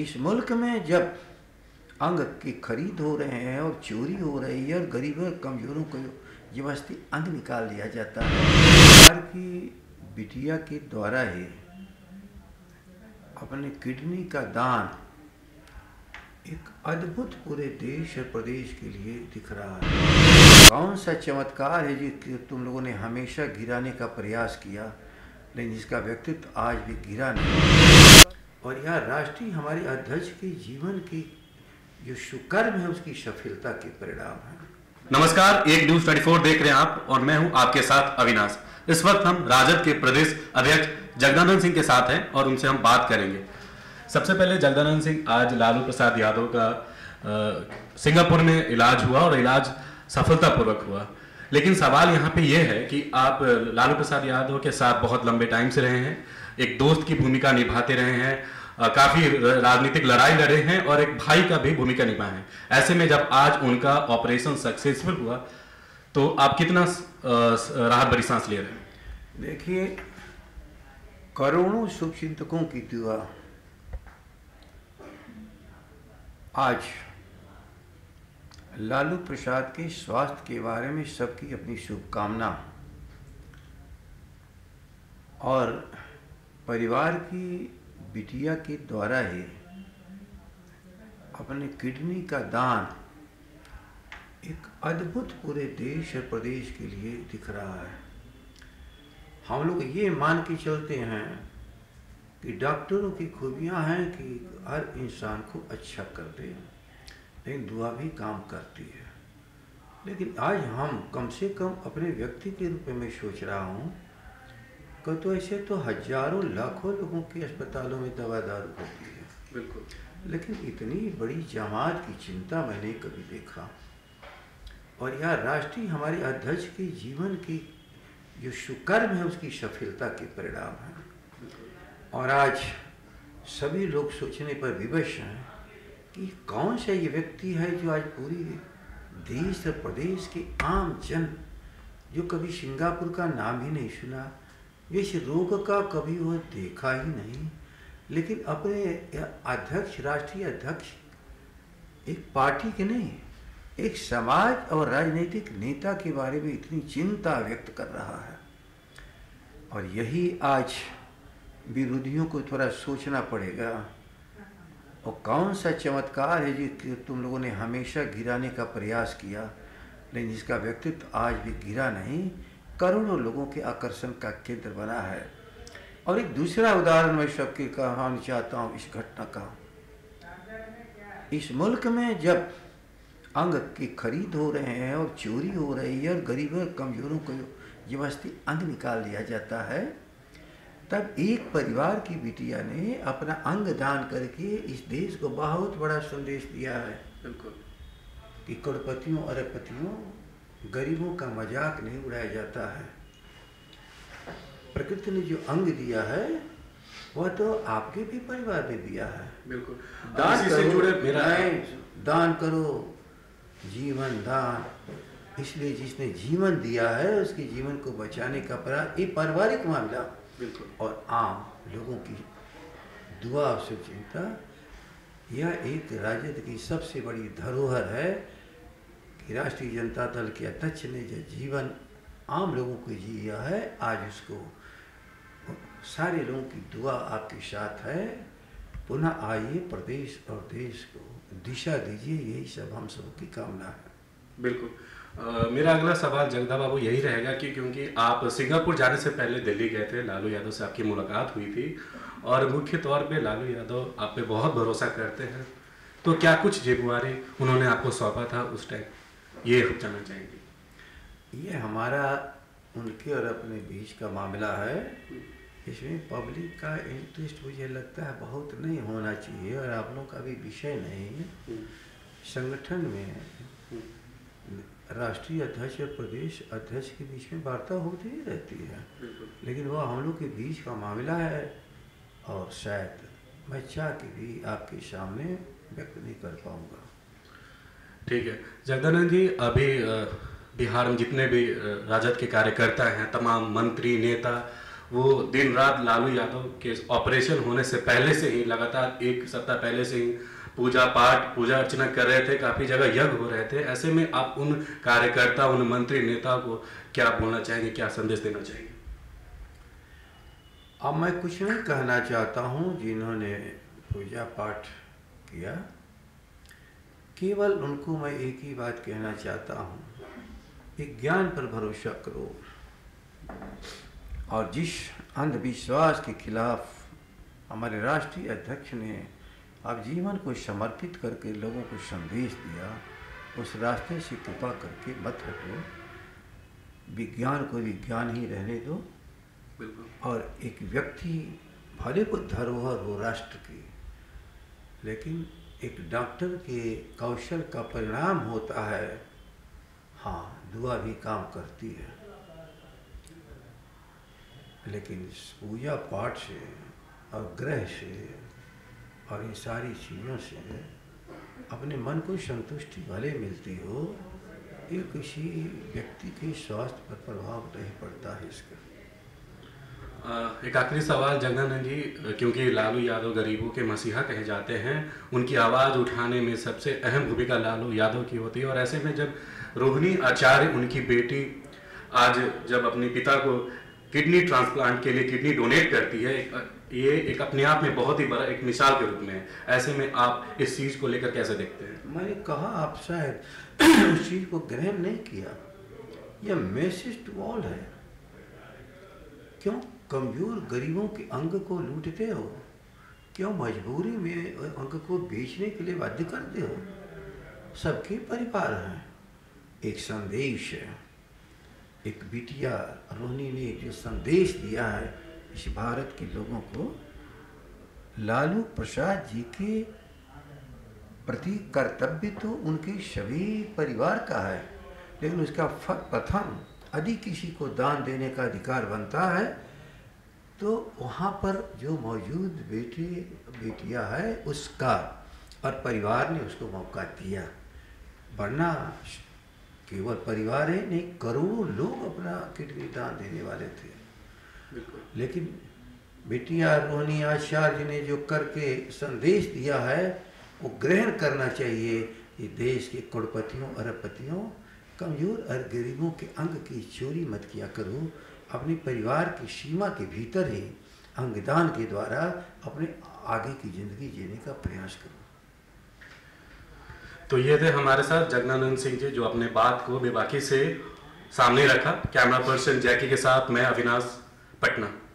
इस मुल्क में जब अंग की खरीद हो रहे हैं और चोरी हो रही है और गरीबों और कमज़ोरों को जबरदस्ती अंग निकाल दिया जाता है, सरकार की बिटिया के द्वारा ही अपने किडनी का दान एक अद्भुत पूरे देश और प्रदेश के लिए दिख रहा है। कौन सा चमत्कार है जो तुम लोगों ने हमेशा गिराने का प्रयास किया, लेकिन जिसका व्यक्तित्व आज भी गिरा नहीं। और यह राष्ट्रीय हमारे अध्यक्ष के जीवन की जो सुकर्म है उसकी सफलता के परिणाम है। नमस्कार, एक न्यूज 24 देख रहे हैं आप और मैं हूं आपके साथ अविनाश। इस वक्त हम राजद के प्रदेश अध्यक्ष जगदानंद सिंह के साथ हैं और उनसे हम बात करेंगे। सबसे पहले जगदानंद सिंह, आज लालू प्रसाद यादव का सिंगापुर में इलाज हुआ और इलाज सफलतापूर्वक हुआ, लेकिन सवाल यहाँ पे ये है कि आप लालू प्रसाद यादव के साथ बहुत लंबे टाइम से रहे हैं, एक दोस्त की भूमिका निभाते रहे हैं, काफी राजनीतिक लड़ाई लड़े हैं और एक भाई का भी भूमिका निभाए हैं। ऐसे में जब आज उनका ऑपरेशन सक्सेसफुल हुआ तो आप कितना राहत भरी सांस ले रहे हैं? देखिए, करोड़ों शुभचिंतकों की दुआ आज लालू प्रसाद के स्वास्थ्य के बारे में सबकी अपनी शुभकामना और परिवार की बिटिया के द्वारा ही अपने किडनी का दान एक अद्भुत पूरे देश और प्रदेश के लिए दिख रहा है। हम लोग ये मान के चलते हैं कि डॉक्टरों की खूबियां हैं कि हर इंसान को अच्छा कर दे, लेकिन दुआ भी काम करती है। लेकिन आज हम कम से कम अपने व्यक्ति के रूप में सोच रहा हूँ कि तो ऐसे तो हजारों लाखों लोगों के अस्पतालों में दवा दारू होती है, बिल्कुल, लेकिन इतनी बड़ी जमात की चिंता मैंने कभी देखा। और यह राष्ट्रीय हमारे अध्यक्ष के जीवन की जो सुकर्म है उसकी सफलता के परिणाम है। और आज सभी लोग सोचने पर विवश हैं कि कौन सा ये व्यक्ति है जो आज पूरी देश और प्रदेश के आम जन, जो कभी सिंगापुर का नाम ही नहीं सुना, इस रोग का कभी वो देखा ही नहीं, लेकिन अपने अध्यक्ष, राष्ट्रीय अध्यक्ष, एक पार्टी के नहीं, एक समाज और राजनीतिक नेता के बारे में इतनी चिंता व्यक्त कर रहा है। और यही आज विरोधियों को थोड़ा सोचना पड़ेगा। और कौन सा चमत्कार है जो तुम लोगों ने हमेशा गिराने का प्रयास किया, लेकिन जिसका व्यक्तित्व आज भी गिरा नहीं, करोड़ों लोगों के आकर्षण का केंद्र बना है। और एक दूसरा उदाहरण मैं सबके कहना चाहता हूँ इस घटना का। इस मुल्क में जब अंग की खरीद हो रहे हैं और चोरी हो रही है और गरीबों और कमज़ोरों को जबरदस्ती अंग निकाल दिया जाता है, तब एक परिवार की बिटिया ने अपना अंग दान करके इस देश को बहुत बड़ा संदेश दिया है। बिल्कुल, कि करोड़पतियों, अरबपतियों, गरीबों का मजाक नहीं उड़ाया जाता है। प्रकृति ने जो अंग दिया है वह तो आपके भी परिवार ने दिया है। बिल्कुल, दान करो, दान करो, जीवन दान। इसलिए जिसने जीवन दिया है उसके जीवन को बचाने का प्रयास, ये पारिवारिक मामला, बिल्कुल, और आम लोगों की दुआ और शुभचिंता, यह एक राजद की सबसे बड़ी धरोहर है कि राष्ट्रीय जनता दल के अध्यक्ष ने जो जीवन आम लोगों को जिया है, आज उसको सारे लोगों की दुआ आपके साथ है। पुनः आइए, प्रदेश और देश को दिशा दीजिए, यही सब हम सबकी कामना है। बिल्कुल। मेरा अगला सवाल जगदा बाबू यही रहेगा कि क्योंकि आप सिंगापुर जाने से पहले दिल्ली गए थे, लालू यादव से आपकी मुलाकात हुई थी और मुख्य तौर पे लालू यादव आप पे बहुत भरोसा करते हैं, तो क्या कुछ जेबुआरी उन्होंने आपको सौंपा था उस टाइम, ये हम जानना चाहेंगे। ये हमारा उनके और अपने बीच का मामला है। इसमें पब्लिक का इंटरेस्ट मुझे लगता है बहुत नहीं होना चाहिए और आप लोगों का भी विषय नहीं है। संगठन में राष्ट्रीय अध्यक्ष और प्रदेश अध्यक्ष के बीच में वार्ता होती ही रहती है, लेकिन वह हम लोग के बीच का मामला है और शायद मैं चाह के भी आपके सामने व्यक्त नहीं कर पाऊँगा। ठीक है जगदानंद जी, अभी बिहार में जितने भी राजद के कार्यकर्ता हैं, तमाम मंत्री नेता, वो दिन रात लालू यादव के ऑपरेशन होने से पहले से ही लगातार एक सप्ताह पहले से ही पूजा पाठ पूजा अर्चना कर रहे थे, काफ़ी जगह यज्ञ हो रहे थे। ऐसे में आप उन कार्यकर्ता उन मंत्री नेता को क्या बोलना चाहेंगे, क्या संदेश देना चाहेंगे? अब मैं कुछ नहीं कहना चाहता हूँ जिन्होंने पूजा पाठ किया, केवल उनको मैं एक ही बात कहना चाहता हूँ, एक ज्ञान पर भरोसा करो और जिस अंधविश्वास के खिलाफ हमारे राष्ट्रीय अध्यक्ष ने आप जीवन को समर्पित करके लोगों को संदेश दिया, उस रास्ते से कृपा करके मत हटो। विज्ञान को विज्ञान ही रहने दो। और एक व्यक्ति भले को धरोहर हो राष्ट्र की, लेकिन एक डॉक्टर के कौशल का परिणाम होता है। हाँ, दुआ भी काम करती है, लेकिन इस पूजा पाठ से और ग्रह से और इन सारी चीज़ों से अपने मन को संतुष्टि भले मिलती हो, ये किसी व्यक्ति के स्वास्थ्य पर प्रभाव नहीं पड़ता है इसका। एक आखिरी सवाल जगदानंद जी, क्योंकि लालू यादव गरीबों के मसीहा कहे जाते हैं, उनकी आवाज़ उठाने में सबसे अहम भूमिका लालू यादव की होती है। और ऐसे में जब रोहिणी आचार्य उनकी बेटी आज जब अपने पिता को किडनी ट्रांसप्लांट के लिए किडनी डोनेट करती है, ये एक अपने आप में बहुत ही बड़ा एक मिसाल के रूप में है। ऐसे में आप इस चीज़ को लेकर कैसे देखते हैं? मैंने कहा आप शायद उस चीज़ को ग्रहण नहीं किया। यह मैसेज टू ऑल है। क्यों कमजोर गरीबों के अंग को लूटते हो? क्यों मजबूरी में अंग को बेचने के लिए बाध्य करते हो? सबके परिवार हैं। एक संदेश है, एक बिटिया रोहिणी ने जो संदेश दिया है इस भारत के लोगों को, लालू प्रसाद जी के प्रति कर्तव्य तो उनके सभी परिवार का है, लेकिन उसका प्रथम यदि किसी को दान देने का अधिकार बनता है तो वहाँ पर जो मौजूद बेटे बेटियाँ है उसका, और परिवार ने उसको मौका दिया। वरना केवल परिवार है नहीं, करोड़ों लोग अपना किडनी दान देने वाले थे। लेकिन बेटिया रोहिणी आचार्य ने जो करके संदेश दिया है वो ग्रहण करना चाहिए। ये देश के करोड़पतियों अरबपतियों कमजोर और गरीबों के अंग की चोरी मत किया करो। अपने परिवार की सीमा के भीतर ही अंगदान के द्वारा अपने आगे की जिंदगी जीने का प्रयास करो। तो ये थे हमारे साथ जगदानंद सिंह जी, जो अपने बात को बेबाकी से सामने रखा। कैमरा पर्सन जैकी के साथ मैं अविनाश, पटना।